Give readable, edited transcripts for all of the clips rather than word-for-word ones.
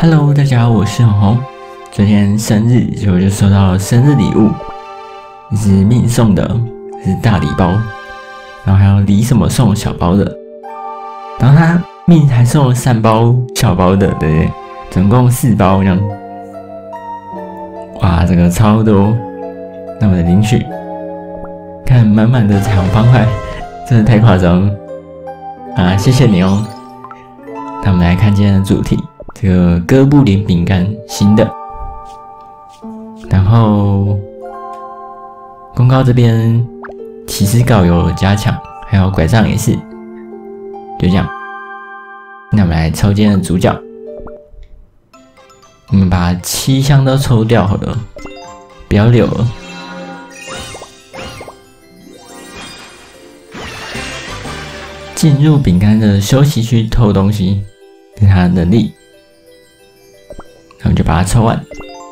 Hello， 大家好，我是红红。昨天生日，所以我就收到了生日礼物，是命送的，是大礼包，然后还有礼什么送小包的，然后他命还送了3包小包的，对不对？总共4包这样。哇，这个超多！那我们领取，看满满的彩虹方块，真的太夸张了啊！谢谢你哦。那我们来看今天的主题。这个哥布林饼干新的，然后公告这边骑士稿有加强，还有拐杖也是，就这样。那我们来抽今天的主角，我们把7箱都抽掉好了，不要留了。进入饼干的休息区偷东西，是他的能力。那我们就把它抽完。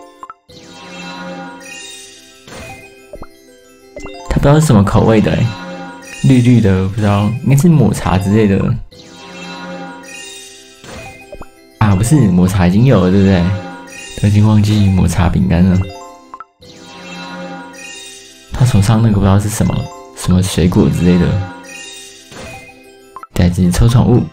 它不知道是什么口味的绿绿的，不知道应该是抹茶之类的。啊，不是抹茶已经有了，对不对？都已经忘记抹茶饼干了。他手上那个不知道是什么水果之类的。再次抽宠物。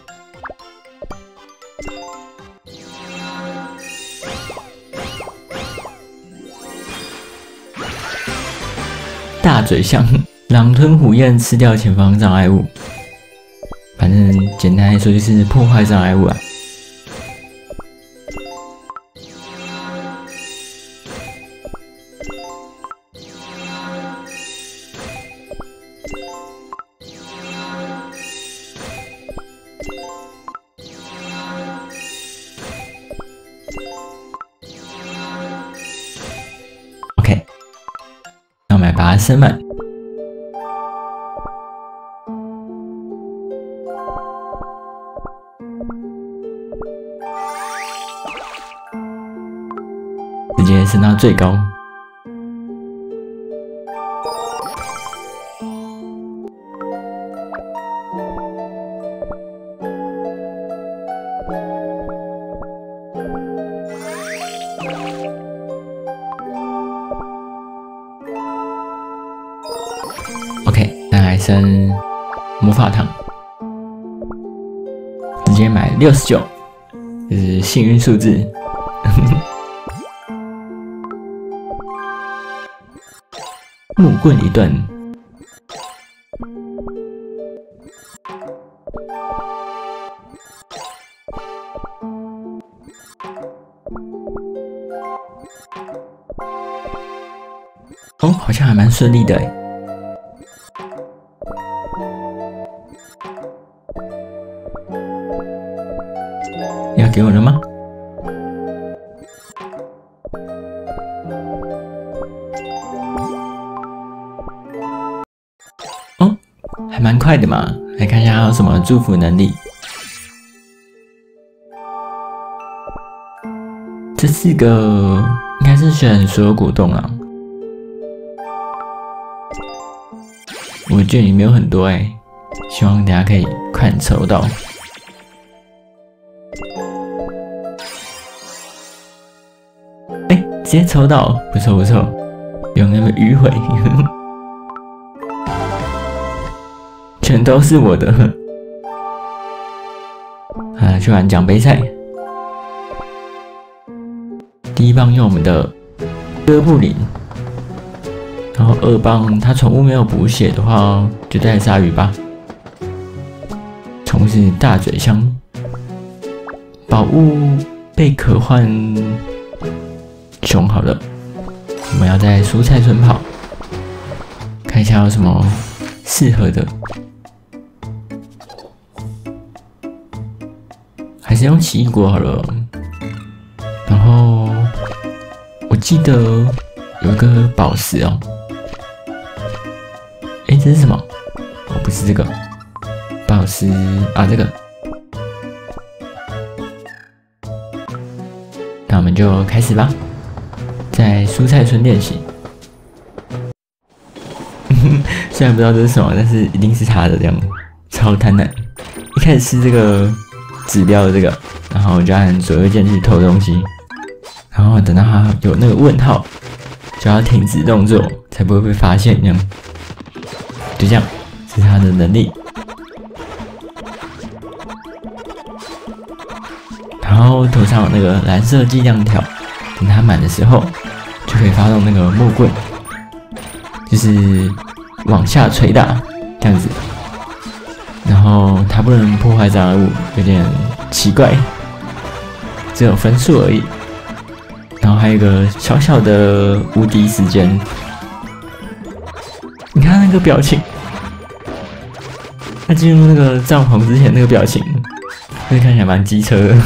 大嘴象，狼吞虎咽吃掉前方障碍物，反正简单来说就是破坏障碍物啊。OK。那我们来把它升满。直接升到最高。OK， 那来升魔法糖，直接买69，这是幸运数字。木棍一段，哦，好像还蛮顺利的诶。要给我了吗？哦，还蛮快的嘛。来看一下还有什么祝福能力。这4个应该是选所有果冻啦。我的券也没有很多诶，希望大家可以快点抽到。直接抽到，不错不错，不用那么迂回，全都是我的。啊，去玩奖杯赛。第1棒用我们的哥布林，然后2棒它宠物没有补血的话，就带鲨鱼吧。宠物是大嘴象，宝物贝壳换熊好了，我们要在蔬菜村跑，看一下有什么适合的，还是用奇异果好了。然后我记得有一个宝石哦，这是什么？哦，不是这个宝石啊，这个。那我们就开始吧。在蔬菜村练习，虽然不知道这是什么，但是一定是他的这样，超贪婪。一开始吃这个指标的这个，然后就按左右键去投东西，然后等到它有那个问号，就要停止动作，才不会被发现。这样，就这样，这是它的能力。然后头上有那个蓝色计量条，等它满的时候，就可以发动那个木棍，就是往下捶打这样子。然后它不能破坏障碍物，有点奇怪，只有分数而已。然后还有一个小小的无敌时间，你看那个表情，他进入那个帐篷之前那个表情，那看起来蛮机车的。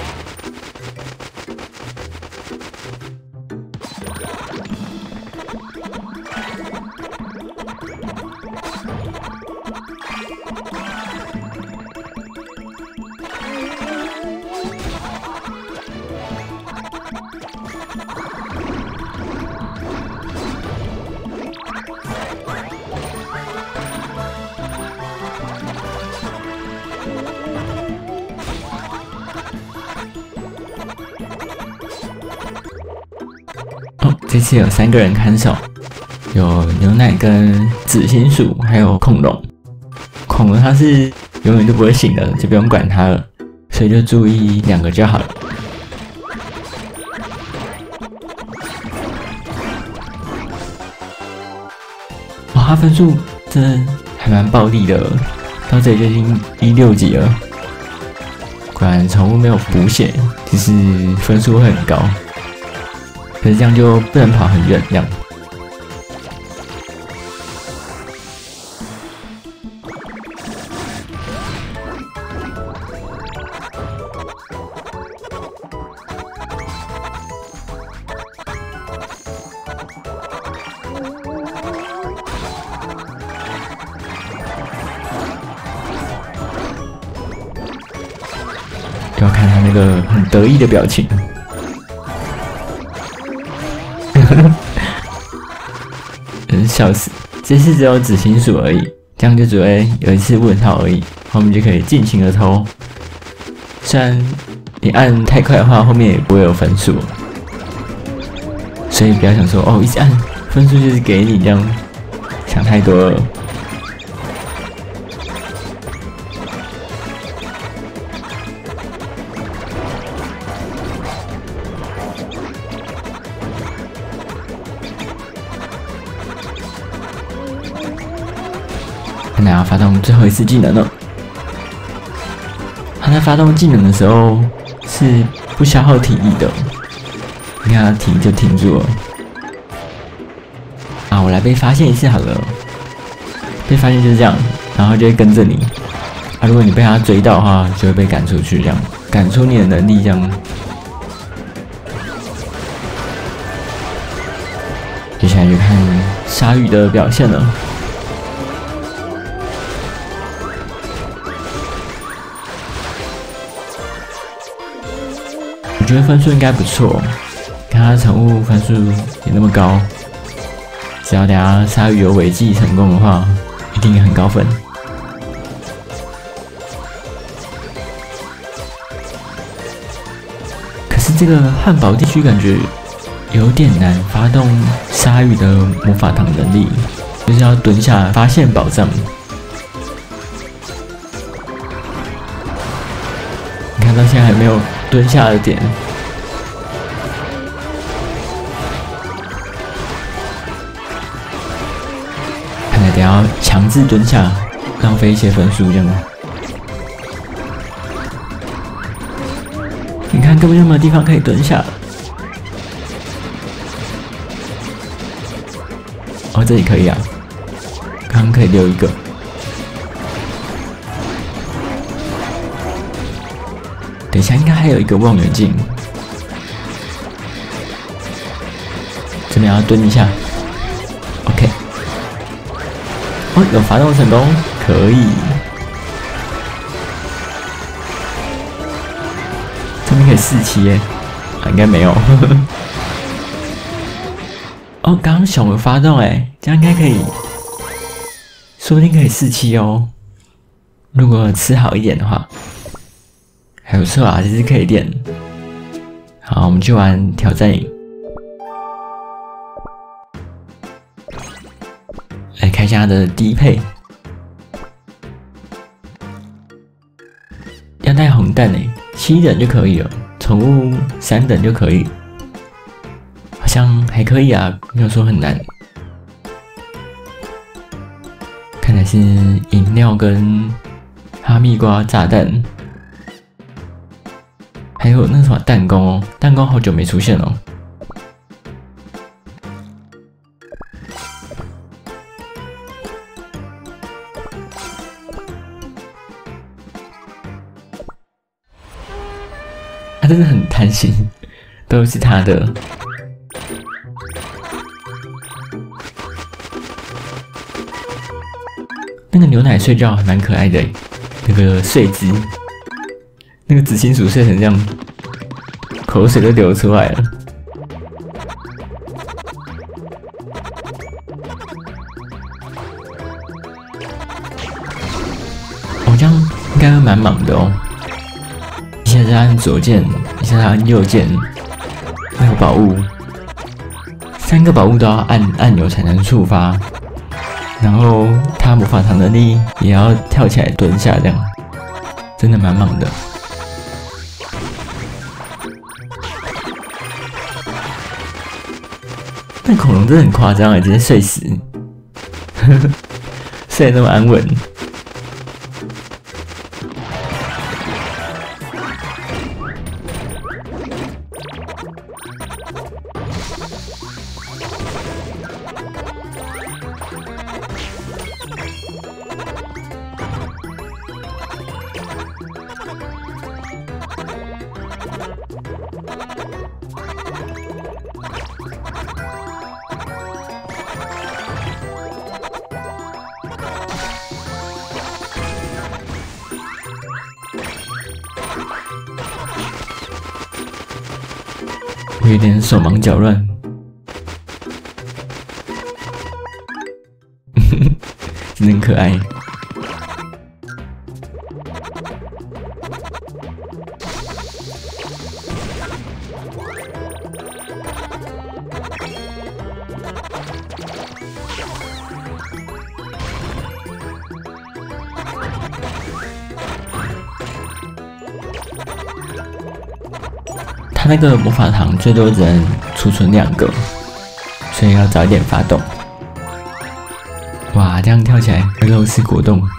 这次有3个人看守，有牛奶跟紫星鼠，还有恐龙。恐龙它是永远都不会醒的，就不用管它了，所以就注意2个就好了。哇，它分数真的还蛮暴力的，到这里就已经16级了。果然宠物没有补血，其实分数会很高。可是这样就不能跑很远，这样。要看他那个很得意的表情。真笑死！这次只有紫星鼠而已，这样就只会有一次问号而已，后面就可以尽情的偷。虽然你按太快的话，后面也不会有分数，所以不要想说哦，一直按分数就是给你这样，想太多了。现在要发动最后一次技能了。他在发动技能的时候是不消耗体力的，你看他停就停住了。啊，我来被发现一次好了。被发现就是这样，然后就会跟着你。啊，如果你被他追到的话，就会被赶出去，这样赶出你的能力，这样。接下来就看鲨鱼的表现了。我觉得分数应该不错，看他宠物分数也那么高，只要等下鲨鱼有违纪成功的话，一定很高分。可是这个汉堡地区感觉有点难发动鲨鱼的魔法糖能力，就是要蹲下发现宝藏。你看到现在还没有蹲下的点，看来得要强制蹲下，浪费一些分数这样。你看根本就没有地方可以蹲下。哦，这里可以啊，刚刚可以留一个。等一下应该还有一个望远镜，这边要蹲一下 ，OK。哦，有发动成功，可以。这边可以47耶，啊，应该没有。哦，刚刚熊有发动哎，这样应该可以，说不定可以47哦。如果吃好一点的话。 还不错啊，这是可以练。好，我们去玩挑战营。来看一下它的低配，要带红蛋诶，7等就可以了，宠物3等就可以，好像还可以啊，没有说很难。看来是饮料跟哈密瓜炸弹，还有那什么弹弓哦，弹弓好久没出现了。他真的很贪心，都是他的。那个牛奶睡觉还蛮可爱的，那个睡姿，那个紫青鼠睡成这样，口水都流出来了。这样应该会蛮忙的哦。一下是按左键，一下是按右键，还有宝物，3个宝物都要按按钮才能触发。然后他魔法糖能力也要跳起来蹲下，这样真的蛮忙的。但恐龙真的很夸张，直接睡死，睡得那么安稳。我有点手忙脚乱，真的很可爱。它那个魔法糖最多只能储存2个，所以要早一点发动。哇，这样跳起来会漏失果冻。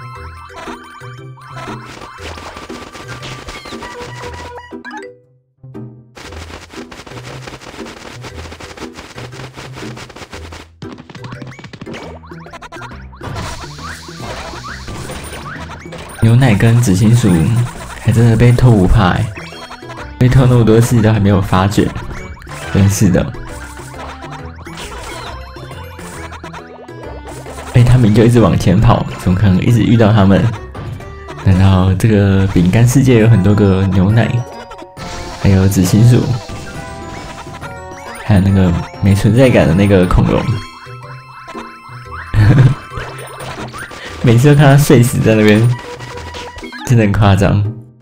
牛奶跟紫青鼠还真的被偷不怕欸。被偷那么多次都还没有发觉，真是的。他们就一直往前跑，怎么可能一直遇到他们？难道这个饼干世界有很多个牛奶，还有紫青鼠，还有那个没存在感的那个恐龙？每次都看他睡死在那边，真的很夸张。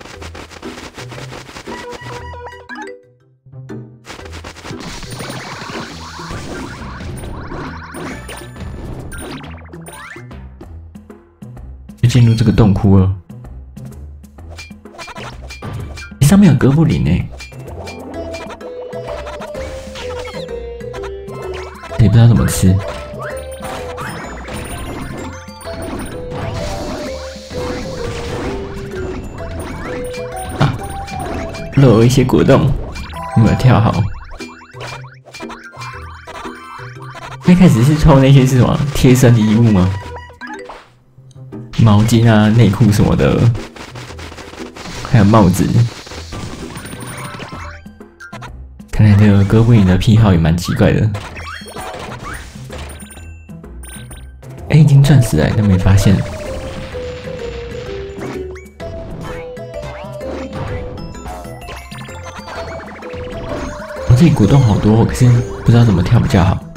进入这个洞窟了，上面有哥布林欸，也不知道怎么吃。啊，漏了一些果冻，有没有跳好？一开始是抽那些是什么贴身的衣物吗？毛巾啊、内裤什么的，还有帽子。看来这个哥布林的癖好也蛮奇怪的。已经钻石了，都没发现。我这里果冻好多，可是不知道怎么跳比较好。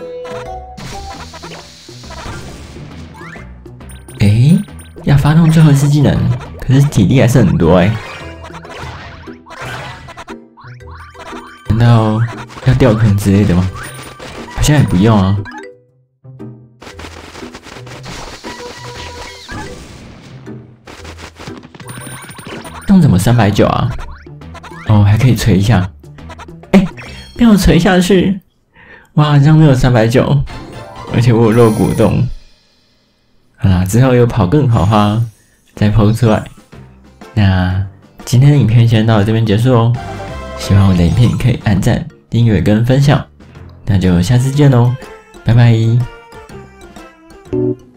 要发动最后一次技能，可是体力还是很多到要掉坑之类的吗？好像也不用啊。洞怎么390啊？哦，还可以锤一下。哎，被我锤下去！哇，好像没有390，而且我有肉骨洞。好啦，之后有跑更好哈，再PO出来。那今天的影片先到这边结束哦。喜欢我的影片可以按赞、订阅跟分享。那就下次见喽，拜拜。